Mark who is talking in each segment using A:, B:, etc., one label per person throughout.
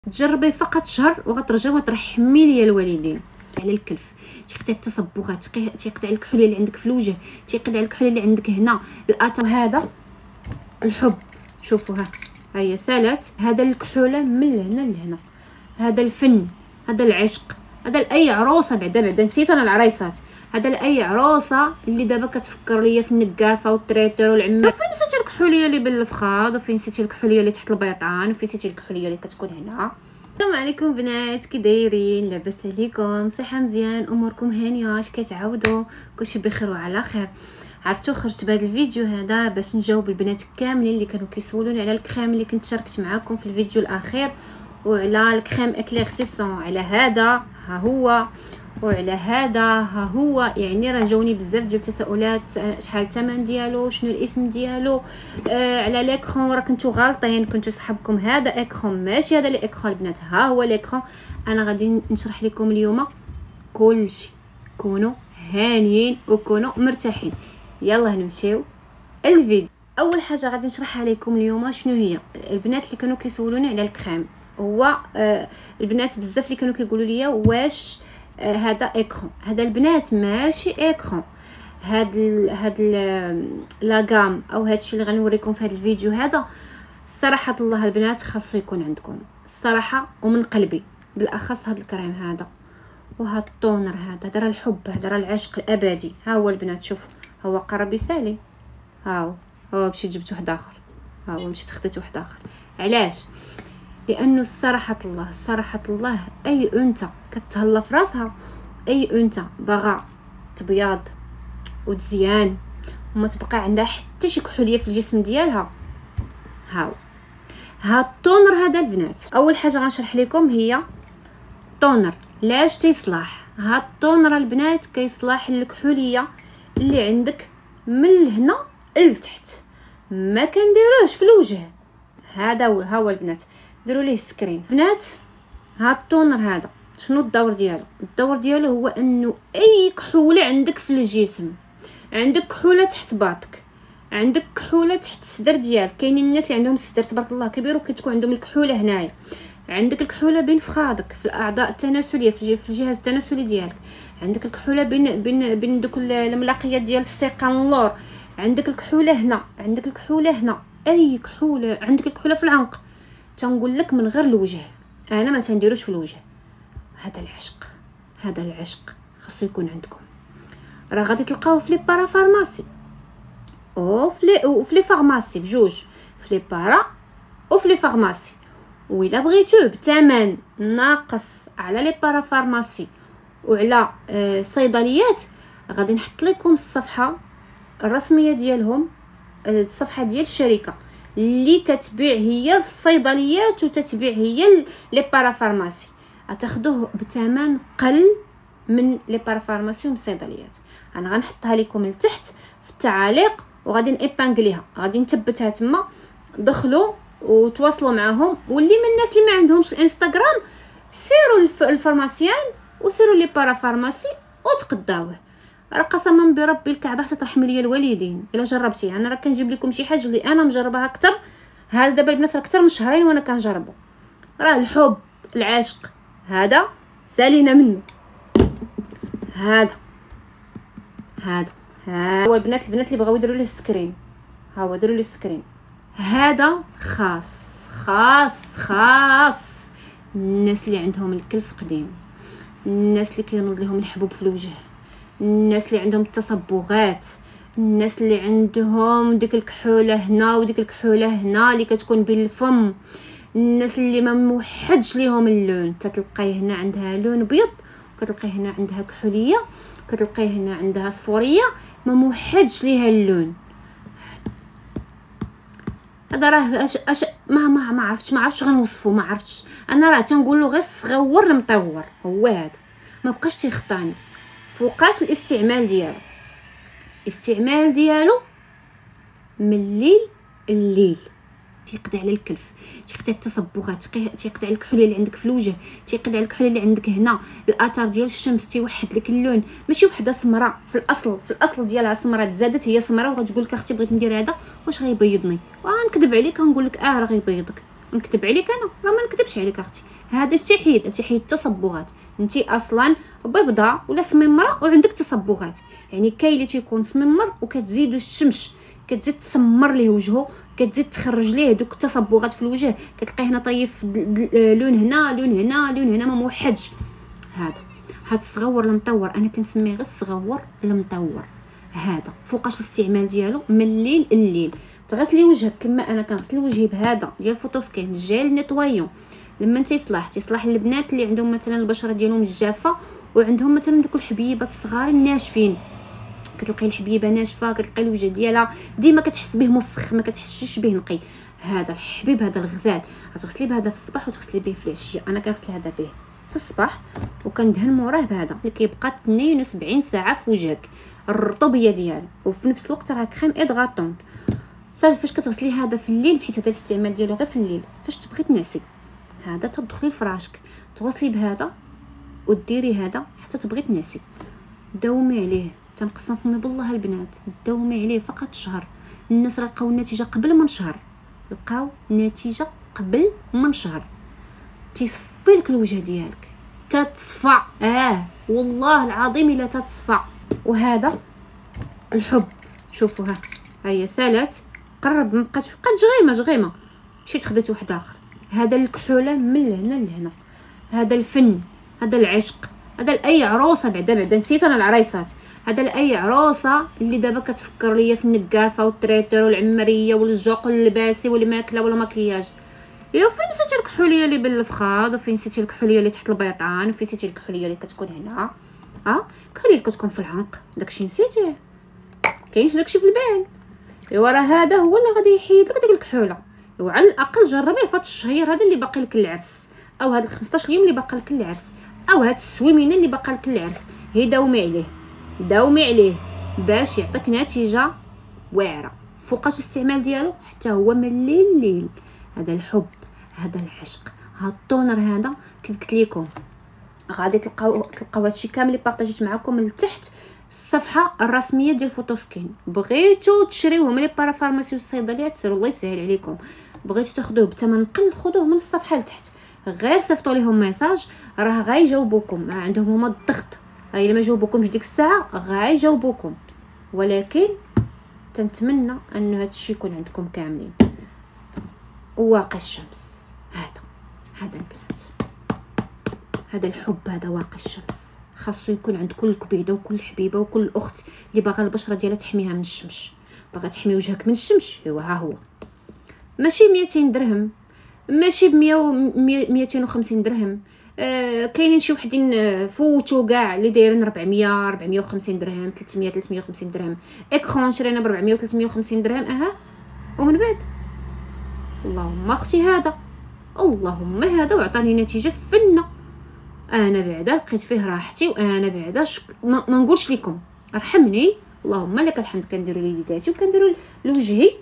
A: تجربي فقط شهر وغترجعي وترحمي ليا الوالدين على الكلف. تيقطع التصبغات، تيقطع الكحول اللي عندك في الوجه، تيقطع الكحول اللي عندك هنا الاثر. هذا الحب، شوفوا ها هي سالات هذا الكحوله من هنا لهنا. هذا الفن، هذا العشق، هذا لاي عروسه بعدا نسيت انا العريسات، هذا لاي عروسه اللي دابا كتفكر ليا في النقافه والتريتور والعمه. فين نسيتي الكحوليه اللي بالفخاض، وفين نسيتي الكحوليه اللي تحت البيطان، وفين نسيتي الكحوليه اللي كتكون هنا. السلام عليكم بنات، كي دايرين؟ لاباس عليكم؟ صحه مزيان؟ اموركم هانيه؟ اش كتعاودوا؟ كلشي بخير وعلى خير. عرفتوا خرجت بهذا الفيديو هذا باش نجاوب البنات كاملين اللي كانوا كيسولوني على الكريم اللي كنت شاركت معاكم في الفيديو الاخير، وعلى الكريم اكليرسيسون، على هذا ها هو، وعلى هذا ها هو. يعني راه جاوني بزاف ديال التساؤلات، شحال الثمن ديالو، شنو الاسم ديالو، على ليكرون راه كنتو غالطين، كنتو صحابكم هذا ايكرون ماشي هذا ليكرون البنات، ها هو ليكرون. انا غادي نشرح لكم اليوم كلشي، كونوا هانيين وكونوا مرتاحين. يلا نمشيو الفيديو. اول حاجه غادي نشرحها لكم اليوم شنو هي. البنات اللي كانوا كيسولوني على الكريم، هو البنات بزاف اللي كانوا كيقولوا لي واش هذا ايكرون. هذا البنات ماشي ايكرون، هاد لاغام او هادشي اللي غنوريكم في هذا الفيديو هذا الصراحه الله البنات خاصو يكون عندكم الصراحه ومن قلبي، بالاخص هاد الكريم هذا وهاد الطونر هذا راه الحب، هذا راه العشق الابدي. ها هو البنات، شوفوا ها هو قرب يسالي، ها هو مشيت جبت واحد اخر، ها هو مشيت خديت واحد اخر. علاش؟ لانه الصراحه الله اي انثى كتهلا في راسها، اي انثى باغا تبياض وتزيان وما تبقى عندها حتى شي كحوليه في الجسم ديالها، ها الطونر هذا البنات. اول حاجه غنشرح لكم هي الطونر لاش تيصلح. ها الطونر البنات كيصلح الكحوليه اللي عندك من هنا لتحت، ما كنديروهش في الوجه. هذا هو البنات، ديروا ليه سكرين بنات. ها الطونر هذا شنو الدور ديالو؟ الدور ديالو هو انه اي كحوله عندك في الجسم، عندك كحوله تحت باطك، عندك كحوله تحت الصدر ديالك. كاينين الناس اللي عندهم الصدر تبارك الله كبير وكتكون عندهم الكحوله هنايا، عندك الكحوله بين فخاذك في الاعضاء التناسليه في الجهاز التناسلي ديالك، عندك الكحوله بين دوك الملاقيات ديال السيقان اللور، عندك الكحوله هنا، عندك الكحوله هنا، اي كحوله عندك الكحوله في العنق. تنقول لك من غير الوجه، انا ما تنديروش في الوجه. هذا العشق خاصو يكون عندكم. راه غادي تلقاوه في لي بارافارماسي وفي لي فارماسي بجوج، في لي بارا وفي لي فارماسي. وإلا بغيتوه بثمن ناقص على لي بارافارماسي وعلى الصيدليات، غادي نحط لكم الصفحه الرسميه ديالهم، الصفحه ديال الشركه اللي كتبيع هي الصيدليات وتتبيع هي لي بارافارماسي، غتاخذوه بثمن قل من لي بارافارماسي والصيدليات. انا غنحطها لكم لتحت في التعاليق وغادي نيبانغليها، غادي نثبتها تما. دخلوا وتواصلوا معهم، واللي من الناس اللي ما عندهمش الانستغرام سيروا الفارماسيان وسيروا لي بارافارماسي وتقداوه. راه قسما بربي الكعبه حتى ترحمي ليا الوالدين الا جربتيها. انا راه كنجيب لكم شي حاجه اللي انا مجرباها اكثر. هذا دابا البنات راه اكثر من شهرين وانا كنجربه. راه الحب العشق هذا سالينا منه. هذا هو البنات اللي بغاو يديروا ليه السكرين، ها هو ديروا ليه السكرين. هذا خاص الناس اللي عندهم الكلف قديم، الناس اللي كينوض لهم الحبوب في الوجه، الناس اللي عندهم التصبغات، الناس اللي عندهم ديك الكحوله هنا وديك الكحوله هنا اللي كتكون بين الفم، الناس اللي ما موحدش ليهم اللون. تتلقاي هنا عندها لون ابيض، وكتلقاي هنا عندها كحوليه، وكتلقاي هنا عندها صفوريه، ما موحدش ليها اللون. هذا راه ما عرفتش غنوصفو، ما عرفتش. انا راه تنقول له غير الصغور المطور، هو هذا ما بقاش تيخطاني. فوقاش الاستعمال ديالو من الليل تيقضي على الكلف، تيقضي التصبغات، تيقضي على الكحول اللي عندك في الوجه، تيقضي على الكحول اللي عندك هنا، الاثار ديال الشمس، تيوحد لك اللون. ماشي وحده سمراء في الاصل ديالها سمراء، تزادت هي سمراء وغتقول لك اختي بغيت ندير هذا واش غيبيضني، ونكذب عليك ونقول لك راه غيبيضك. نكذب عليك انا؟ راه ما نكذبش عليك اختي، هذا اش تيحيد التصبغات. انت اصلا بيضاء ولا سممره وعندك تصبغات، يعني كاين اللي تيكون سممر وكتزيدوا الشمس كتزيد تسمر ليه وجهه، كتزيد تخرج ليه دوك التصبغات في الوجه، كتلقاه هنا طيف لون هنا لون هنا لون هنا ما موحدش. هذا الصغور المطور انا كنسميه غير الصغور المطور. هذا فوقاش الاستعمال ديالو من الليل الليل. تغسلي وجهك كما انا كنغسل وجهي بهذا ديال فوتوسكين جيل نيطويون. لما تيصلح البنات اللي عندهم مثلا البشره ديالهم جافه وعندهم مثلا دوك الحبيبات الصغار الناشفين، كتلقاي الحبيبه ناشفه، كتلقاي الوجه ديالها ديما كتحس به مسخ ما كتحسيش به نقي. هذا الحبيب هذا الغزال غتغسلي بهذا في الصباح وتغسلي به في العشيه. انا كنغسل هذا به في الصباح وكندهن موراه بهذا اللي كيبقى 72 ساعه في وجهك الرطوبيه ديالو، وفي نفس الوقت راه كريم ادغاطونط. صافي فاش كتغسلي هذا في الليل، حيت هذا الاستعمال ديالو غير في الليل، فاش تبغي تنعسي هذا تدخلي لفراشك تغسلي بهذا وديري هذا حتى تبغي تنعسي. داومي عليه، تنقسم فمي بالله البنات، داومي عليه فقط شهر. الناس راه لقاو النتيجه قبل من شهر، لقاو النتيجه قبل من شهر. تيصفي لك الوجه ديالك تتصفى، والله العظيم الا تتصفى. وهذا الحب شوفوا ها هي سالات قرب مابقات جغيمه مشيت خديت واحد اخر. هذا الكحوله من لهنا لهنا، هذا الفن، هذا العشق، هذا لاي عروسه بعدا نسيت انا العرايسات، هذا لاي عروسه اللي دابا كتفكر ليا في النقافه والتريتور والعمريه والجوق واللباسي والماكله ولا مكياج. يا فين نسيتي الكحوليه اللي بالفخاض، وفين نسيتي الكحوليه اللي تحت البيطان، وفين نسيتي الكحوليه اللي كتكون هنا، الكحوليه اللي كتكون في العنق، داكشي نسيتيه، كاينش داكشي في البال. ايوا راه هذا هو اللي غادي يحيد لك ديك الكحوله. ايوا على الاقل جربيه في هذا الشهر هذا اللي باقي لك العرس، او هاد 15 يوم اللي باقي لك العرس، او هاد السويمينه اللي باقي لك العرس. هي داومي عليه باش يعطيك نتيجه واعره. فوقاش الاستعمال ديالو حتى هو من الليل. هذا الحب، هذا العشق، هذا الطونر، هذا كيف قلت لكم غادي تلقاو هادشي كامل اللي بارطاجيت معكم من تحت الصفحه الرسميه ديال فوتوسكين. بغيتو تشريوهم لي بارافارماسي والصيدليات سيروا الله يسهل عليكم، بغيتو تاخذوه بثمن قل خذوه من الصفحه لتحت، غير صيفطوا ليهم ميساج راه غايجاوبوكم. عندهم هما الضغط، راه الا ما جاوبوكمش ديك الساعه غايجاوبوكم، ولكن تنتمنى ان هادشي يكون عندكم كاملين. واقي الشمس هذا البنات، هذا الحب، هذا واقي الشمس. خاصو يكون عند كل كبيده وكل حبيبه وكل اخت اللي باغا البشره ديالها تحميها من الشمس، باغا تحمي وجهك من الشمس. ايوا ها هو، ماشي 200 درهم، ماشي ب 250 درهم. كاينين شي وحدين فوتو كاع اللي دايرين 450 درهم، 350 درهم. اكرون شرينا ب 400 و 350 درهم. ومن بعد اللهم اختي هذا، اللهم هذا وعطاني نتيجه فنه. انا بعدا لقيت فيه راحتي، وانا بعدا ما نقولش لكم ارحمني، اللهم لك الحمد. كنديروا ليداتي وكنديروا لوجهي.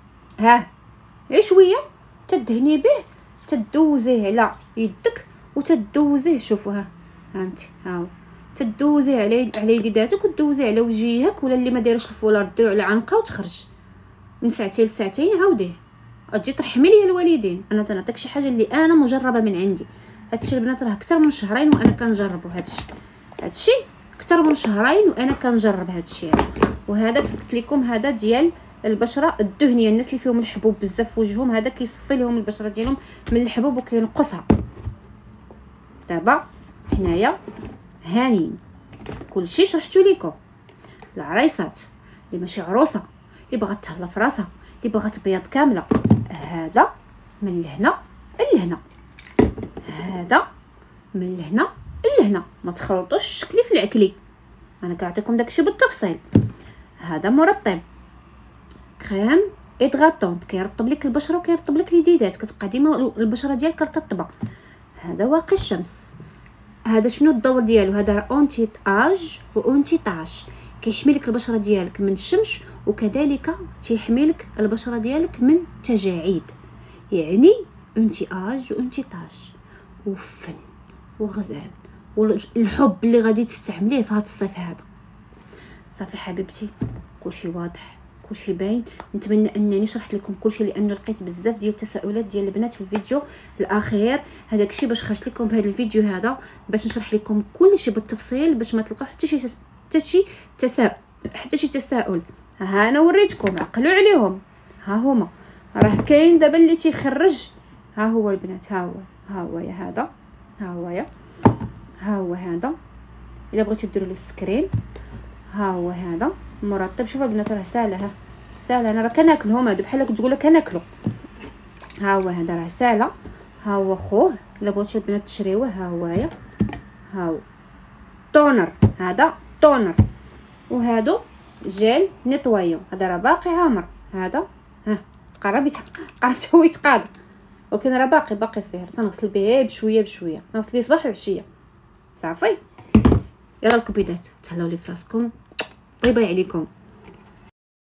A: شويه تدهني به، تدوزيه على يدك وتدوزيه. شوفوا انت تدوزيه على يداتك وتدوزيه على وجهك، ولا اللي ما دايرش الفولار ديرو على عنقه وتخرج من ساعتين لساعتين. عاوديه اجي ترحمي لي الوالدين. انا تنعطيك شي حاجه اللي انا مجربه من عندي. هادشي البنات راه اكثر من شهرين وانا كنجربو هادشي اكثر من شهرين وانا كنجرب هادشي هذا. وهذا كيف قلت لكم هذا ديال البشره الدهنيه، الناس اللي فيهم الحبوب بزاف في وجههم، هذا كيصفي لهم البشره ديالهم من الحبوب وكينقصها. دابا حنايا هانيين كلشي شرحتو لكم. العرايسات اللي ماشي عروسه، اللي باغا تهلا في راسها، اللي باغا تبيض كامله، هذا من لهنا لهنا، هذا من لهنا لهنا. ما تخلطوش الشكلي في العكلي، انا كنعطيكم داكشي بالتفصيل. هذا مرطب كريم ادغاطونط، كيرطب لك البشره وكيرطب لك اليديدات، كتبقى ديما البشره ديالك رطبه. هذا واقي الشمس. هذا شنو الدور ديالو؟ هذا اونتي اج واونتي طاش، كيحمي لك البشره ديالك من الشمس، وكذلك تيحمي لك البشره ديالك من التجاعيد. يعني اونتي اج وانتي طاش وفن وغزال والحب اللي غادي تستعمليه في هذا الصيف هذا. صافي حبيبتي، كلشي واضح، كلشي باين. نتمنى انني شرحت لكم كلشي، لانه لقيت بزاف ديال التساؤلات ديال البنات في الفيديو الاخير. هذاك الشيء باش خرجت لكم بهذا الفيديو هذا، باش نشرح لكم كلشي بالتفصيل، باش ما تلقاو حتى شي تساؤل. ها انا وريتكم، عقلوا عليهم. ها هما راه كاين دابا اللي تيخرج. ها هو البنات، ها هو يا هذا، ها هو هذا الا بغيتو ديروا له السكرين. ها هو هذا مرطب. شوفوا البنات راه ساهله، ساهله. انا راه كناكلهم هادو بحال كنت تقولوا كناكلو. ها هو هذا راه ساهله. ها هو خوه الا بغيتو البنات تشريوه. ها هو تونر، هذا تونر. وهادو جيل نيطوايو، هذا راه باقي عامر. هذا قربت هو يتقاد، ولكن راه باقي فيه. تنغسل به بشويه نغسل به صباح وعشيه صافي. يلا الكبيدات تهلاو لي فراسكم، باي باي عليكم.